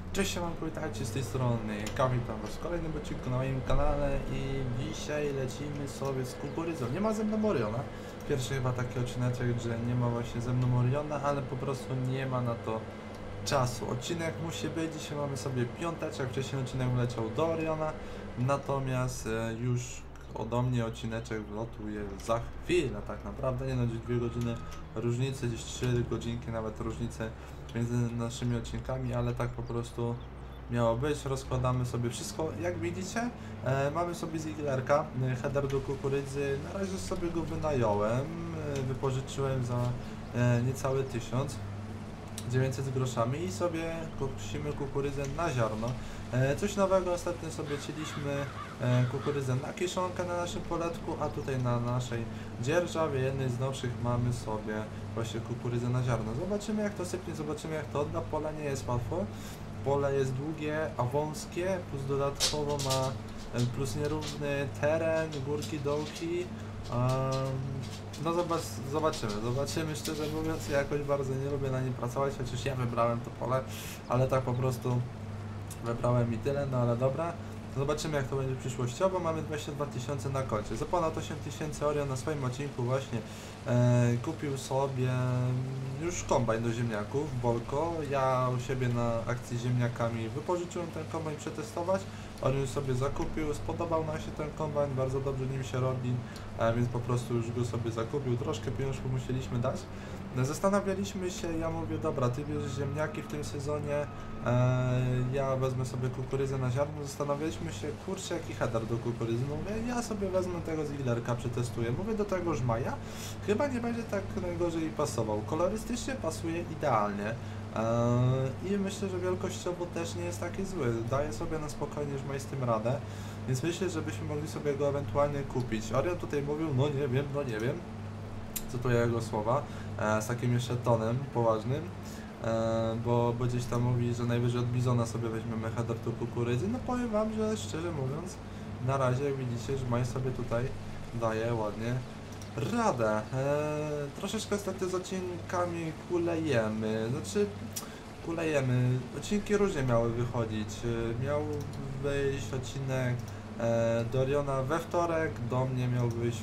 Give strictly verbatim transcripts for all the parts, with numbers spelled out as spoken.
Cześć, siemanko, witajcie z tej strony, ja witam was w kolejnym odcinku na moim kanale i dzisiaj lecimy sobie z kukurydzą. Nie ma ze mną Oriona, pierwszy chyba taki odcineczek, że nie ma właśnie ze mną Oriona, ale po prostu nie ma na to czasu. Odcinek musi być, dzisiaj mamy sobie piąteczek, wcześniej odcinek wleciał do Oriona, natomiast e, już ode mnie odcineczek wlotuje za chwilę tak naprawdę, nie no, gdzieś dwie godziny różnicy, gdzieś trzy godzinki nawet różnicy między naszymi odcinkami, ale tak po prostu miało być. Rozkładamy sobie wszystko, jak widzicie. E, mamy sobie Zieglerka, e, header do kukurydzy, na razie sobie go wynająłem, e, wypożyczyłem za e, niecały tysiąc dziewięćset groszami i sobie kusimy kukurydzę na ziarno. E, coś nowego, ostatnio sobie cieliśmy e, kukurydzę na kiszonkę na naszym poletku, a tutaj na naszej dzierżawie, jednej z nowszych, mamy sobie właśnie kukurydzę na ziarno. Zobaczymy, jak to sypnie, zobaczymy, jak to odda. Pole nie jest łatwo, pole jest długie, a wąskie, plus dodatkowo ma e, plus nierówny teren, górki, dołki. Um, no zobacz, zobaczymy, zobaczymy, szczerze mówiąc, ja jakoś bardzo nie lubię na nim pracować, chociaż ja wybrałem to pole, ale tak po prostu wybrałem i tyle, no ale dobra. Zobaczymy, jak to będzie przyszłościowo. Mamy dwadzieścia dwa tysiące na koncie. Za ponad osiem tysięcy Orion na swoim odcinku właśnie e, kupił sobie już kombajn do ziemniaków, Bolko. Ja u siebie na akcji z ziemniakami wypożyczyłem ten kombajn przetestować. Orion sobie zakupił, spodobał nam się ten kombajn, bardzo dobrze nim się robi, e, więc po prostu już go sobie zakupił. Troszkę pieniążków musieliśmy dać. Zastanawialiśmy się, ja mówię, dobra, ty bierzesz ziemniaki w tym sezonie, e, ja wezmę sobie kukurydzę na ziarno. Zastanawialiśmy się, kurczę, jaki header do kukurydzy. Mówię, ja sobie wezmę tego Zieglerka, przetestuję. Mówię, do tego Żmaja chyba nie będzie tak najgorzej pasował. Kolorystycznie pasuje idealnie. Eee, I myślę, że wielkościowo też nie jest taki zły. Daje sobie na spokojnie Żmaj z tym radę, więc myślę, że byśmy mogli sobie go ewentualnie kupić. Orion tutaj mówił, no nie wiem, no nie wiem, cytuję jego słowa, e, z takim jeszcze tonem poważnym, e, bo, bo gdzieś tam mówi, że najwyżej od Bizona sobie weźmiemy header do kukurydzy. No powiem wam, że szczerze mówiąc, na razie jak widzicie, Żmaj sobie tutaj daje ładnie radę. E, troszeczkę niestety z odcinkami kulejemy, znaczy kulejemy, odcinki różnie miały wychodzić. E, miał wyjść odcinek e, do Oriona we wtorek, do mnie miał wyjść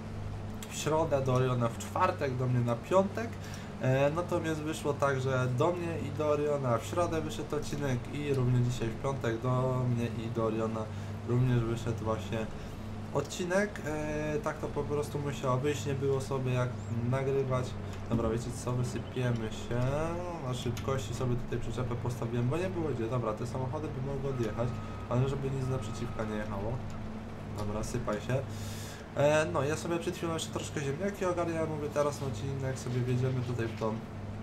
w środę, do Oriona w czwartek, do mnie na piątek. E, natomiast wyszło tak, że do mnie i do Oriona w środę wyszedł odcinek i również dzisiaj w piątek do mnie i do Oriona również wyszedł właśnie odcinek. E, tak to po prostu musiało wyjść, nie było sobie jak nagrywać. Dobra, wiecie co, wysypiemy się na szybkości, sobie tutaj przyczepę postawiłem, bo nie było gdzie. Dobra, te samochody by mogły odjechać, ale żeby nic naprzeciwka nie jechało. Dobra, sypaj się. E, no, ja sobie przed chwilą jeszcze troszkę ziemniaki ogarniałem, mówię, teraz na odcinek sobie wjedziemy tutaj w tą mm,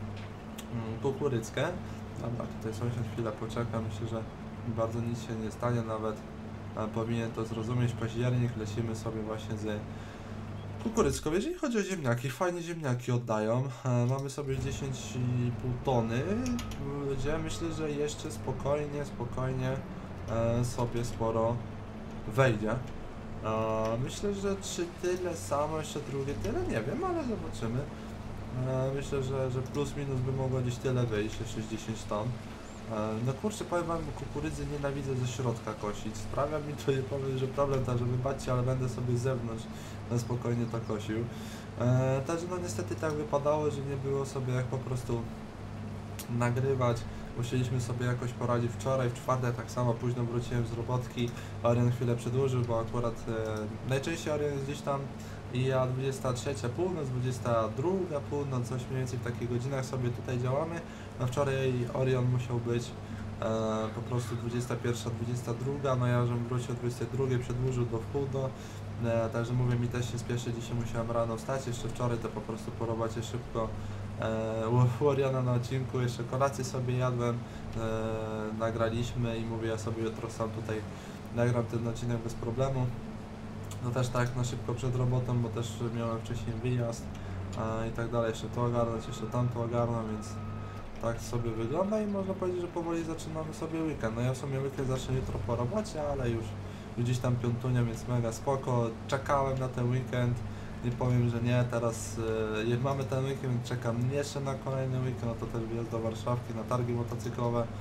kukurydzkę. Dobra, tutaj sąsiad chwilę poczeka, myślę, że bardzo nic się nie stanie, nawet e, powinien to zrozumieć. Październik, lecimy sobie właśnie z kukurydzką. Jeżeli chodzi o ziemniaki, fajnie ziemniaki oddają. E, mamy sobie dziesięć i pół tony, gdzie myślę, że jeszcze spokojnie, spokojnie e, sobie sporo wejdzie. E, myślę, że czy tyle samo, jeszcze drugie tyle, nie wiem, ale zobaczymy. E, myślę, że, że plus minus by mogło gdzieś tyle wyjść, jeszcze dziesięć ton. E, no kurczę, powiem wam, kukurydzy nienawidzę ze środka kosić. Sprawia mi to, nie powiem, że problem tak, że wybaczcie, ale będę sobie z zewnątrz na spokojnie to kosił. E, także no niestety tak wypadało, że nie było sobie jak po prostu nagrywać. Musieliśmy sobie jakoś poradzić wczoraj, w czwartek tak samo późno wróciłem z robotki. Orion chwilę przedłużył, bo akurat e, najczęściej Orion jest gdzieś tam i ja dwudziesta trzecia północ, dwudziesta druga północ, coś mniej więcej w takich godzinach sobie tutaj działamy. No wczoraj Orion musiał być e, po prostu dwudziesta pierwsza, dwudziesta druga, no ja żem wrócił o dwudziestej drugiej, przedłużył do wpół do. E, także mówię, mi też się spieszy, dzisiaj musiałem rano wstać, jeszcze wczoraj to po prostu po robocie szybko e, u Oriona na odcinku, jeszcze kolację sobie jadłem, e, nagraliśmy i mówię, ja sobie jutro sam tutaj nagram ten odcinek bez problemu. No też tak na szybko przed robotą, bo też miałem wcześniej wyjazd e, i tak dalej, jeszcze to ogarnąć, jeszcze tamto ogarnąć, więc tak sobie wygląda i można powiedzieć, że powoli zaczynamy sobie weekend. No ja w sumie weekend zacznę jutro po robocie, ale już gdzieś tam piątunia, więc mega spoko. Czekałem na ten weekend, nie powiem, że nie. Teraz yy, jak mamy ten weekend, czekam jeszcze na kolejny weekend, no to też wyjazd do Warszawki na targi motocyklowe.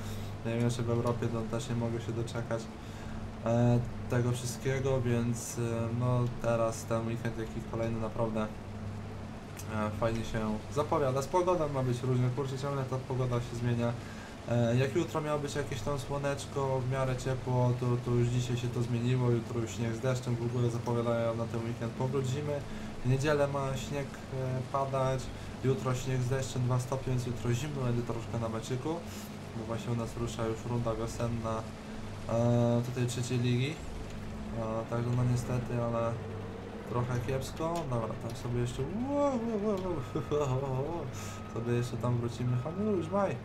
nie wiem, czy w Europie to też nie mogę się doczekać e, tego wszystkiego, więc e, no teraz ten weekend, jak i kolejny naprawdę e, fajnie się zapowiada. Z pogodą ma być różnie, kurczę, ciągle ta pogoda się zmienia. E, jak jutro miało być jakieś tam słoneczko, w miarę ciepło, to, to już dzisiaj się to zmieniło, jutro już śnieg z deszczem, w ogóle zapowiadają na ten weekend powrót zimy. W niedzielę ma śnieg e, padać, jutro śnieg z deszczem, dwa stopnie, więc jutro zimno, będzie troszkę na meczyku, bo właśnie u nas rusza już runda wiosenna e, tutaj trzeciej ligi, e, także no niestety, ale trochę kiepsko. Dobra, tam sobie jeszcze sobie jeszcze tam wrócimy, hamuj już maj.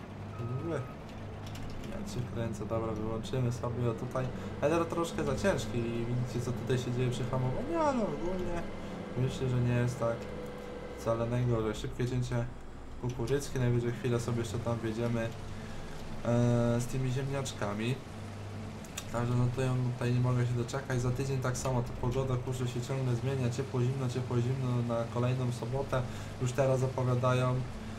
Ja cię kręcę, dobra, wyłączymy sobie, o tutaj header troszkę za ciężki i widzicie, co tutaj się dzieje przy hamowaniu, ale ogólnie myślę, że nie jest tak wcale najgorzej. Szybkie cięcie kukuryckie, najwyżej chwilę sobie jeszcze tam wjedziemy e, z tymi ziemniaczkami. Także no to ja tutaj nie mogę się doczekać. Za tydzień tak samo ta pogoda, kurczę, się ciągle zmienia, ciepło, zimno, ciepło, zimno na kolejną sobotę. Już teraz zapowiadają.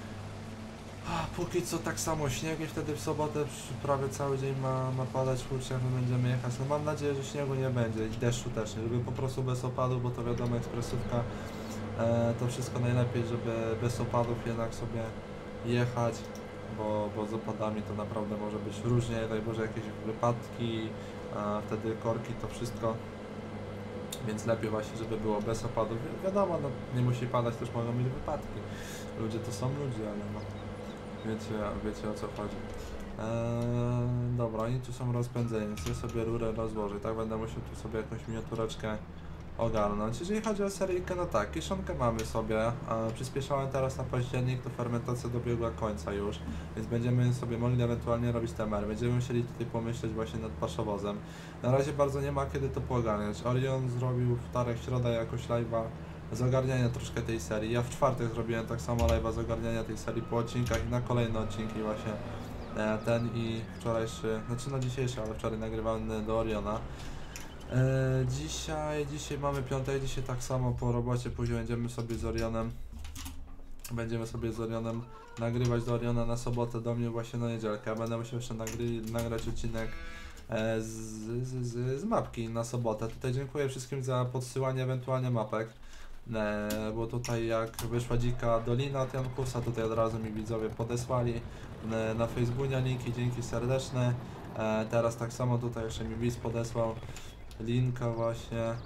A, póki co tak samo śnieg i wtedy w sobotę prawie cały dzień ma, ma padać, kurczę, jak my będziemy jechać. No mam nadzieję, że śniegu nie będzie i deszczu też nie, żeby po prostu bez opadu, bo to wiadomo, ekspresówka e, to wszystko najlepiej, żeby bez opadów jednak sobie jechać, bo, bo z opadami to naprawdę może być różnie, daj Boże jakieś wypadki, a wtedy korki, to wszystko, więc lepiej właśnie, żeby było bez opadów. Wi wiadomo, no nie musi padać, też mogą mieć wypadki, ludzie to są ludzie, ale no wiecie, wiecie o co chodzi. Eee, dobra, oni tu są rozpędzeni, więc ja sobie rurę rozłożę, tak będę musiał tu sobie jakąś miniatureczkę ogarnąć. Jeżeli chodzi o seryjkę, no tak, kiszonkę mamy sobie, e, przyspieszałem teraz na październik, to fermentacja dobiegła końca już, więc będziemy sobie mogli ewentualnie robić temer. Będziemy musieli tutaj pomyśleć właśnie nad paszowozem. Na razie bardzo nie ma kiedy to poogarniać. Orion zrobił w wtorek, środę jakoś live'a z ogarniania troszkę tej serii. Ja w czwartek zrobiłem tak samo live'a z ogarniania tej serii po odcinkach i na kolejne odcinki właśnie e, ten i wczorajszy, znaczy no dzisiejszy, ale wczoraj nagrywany do Oriona. E, dzisiaj, dzisiaj mamy piątek, dzisiaj tak samo po robocie, później będziemy sobie z Orionem będziemy sobie z Orionem nagrywać do Oriona na sobotę, do mnie właśnie na niedzielkę. Będę musiał jeszcze nagry, nagrać odcinek e, z, z, z, z mapki na sobotę. Tutaj dziękuję wszystkim za podsyłanie ewentualnie mapek, e, bo tutaj jak wyszła dzika dolina od Jankusa, tutaj od razu mi widzowie podesłali e, na Facebooku linki, dzięki serdeczne. E, teraz tak samo tutaj jeszcze mi widz podesłał linka właśnie, eee,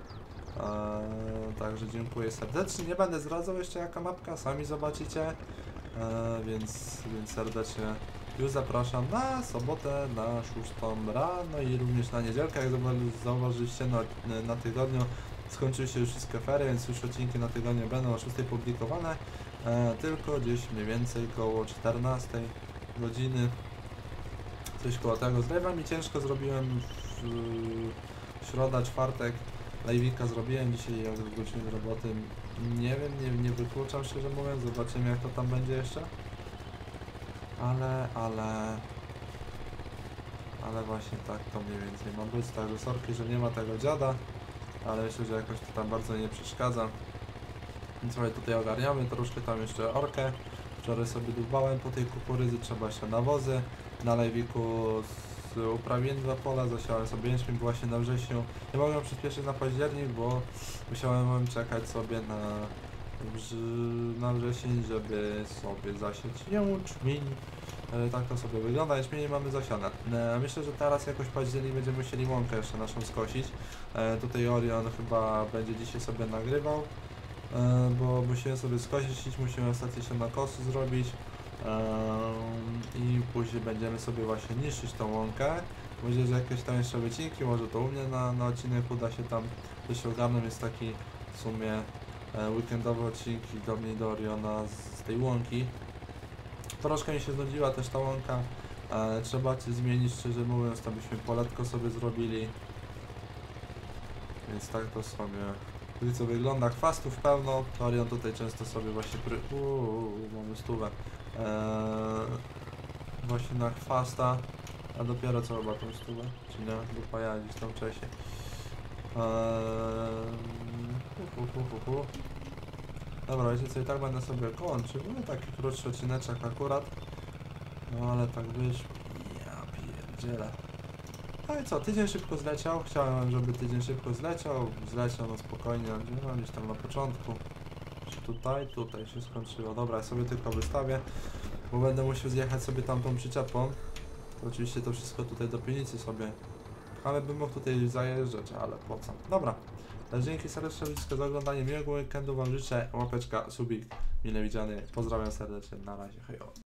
także dziękuję serdecznie. Nie będę zdradzał jeszcze jaka mapka, sami zobaczycie, eee, więc, więc serdecznie już zapraszam na sobotę na szóstą rano i również na niedzielkę, jak zauważyliście na, na tygodniu skończyły się już wszystkie ferie, więc już odcinki na tygodniu będą o szóstej publikowane, eee, tylko gdzieś mniej więcej koło czternastej godziny, coś koło tego. Z live'ami ciężko zrobiłem w, środa, czwartek, live'ika zrobiłem dzisiaj, jak wróciłem z roboty, nie wiem, nie, nie wykluczam szczerze mówiąc, zobaczymy jak to tam będzie jeszcze, ale, ale, ale właśnie tak to mniej więcej ma być, także sorki, że nie ma tego dziada, ale myślę, że jakoś to tam bardzo nie przeszkadza, więc sobie tutaj ogarniamy, troszkę tam jeszcze orkę, wczoraj sobie dubałem po tej kukurydzy, trzeba jeszcze nawozy, na live'iku uprawiłem dwa pola, zasiałem sobie jęczmień właśnie na wrześniu. Nie mogłem przyspieszyć na październik, bo musiałem czekać sobie na, na wrzesień, żeby sobie zasieć jęczmień. E, tak to sobie wygląda, jęczmienie mamy zasiane. E, myślę, że teraz jakoś październik będziemy musieli łąkę jeszcze naszą skosić. E, tutaj Orion chyba będzie dzisiaj sobie nagrywał, e, bo musimy sobie skosić, musimy ostatnio się na kosy zrobić. I później będziemy sobie właśnie niszczyć tą łąkę. Myślę, że jakieś tam jeszcze wycinki, może to u mnie na, na odcinek uda się tam coś ogarnąć, jest taki w sumie e, weekendowe odcinki do mnie i do Oriona z, z tej łąki. Troszkę mi się znudziła też ta łąka, e, trzeba coś zmienić, szczerze mówiąc, tam byśmy poletko sobie zrobili. Więc tak to sobie póki co wygląda, chwastów pełno, Orion tutaj często sobie właśnie pry... Uuu, mamy stówę. Eee, właśnie na chwasta, a dopiero co chyba tą stówę, czy nie? Dupa ja gdzieś tam wcześniej. Eee, hu, hu, hu, hu, hu. Dobra, wiecie co, i tak będę sobie kończył, no taki krótszy odcineczek akurat, no ale tak wyszło, ja pierdzielę. No i co, tydzień szybko zleciał. Chciałem, żeby tydzień szybko zleciał. Zleciał no spokojnie, gdzie mam gdzieś tam na początku. Czy tutaj? Tutaj się skończyło. Dobra, ja sobie tylko wystawię, bo będę musiał zjechać sobie tamtą przyczepą. To oczywiście to wszystko tutaj do piwnicy sobie. Ale bym mógł tutaj zajeżdżać, ale po co? Dobra. Dzięki serdeczne wszystko za oglądanie. Miłego weekendu wam życzę. Łapeczka, subik, mile widziany. Pozdrawiam serdecznie. Na razie. Hejo.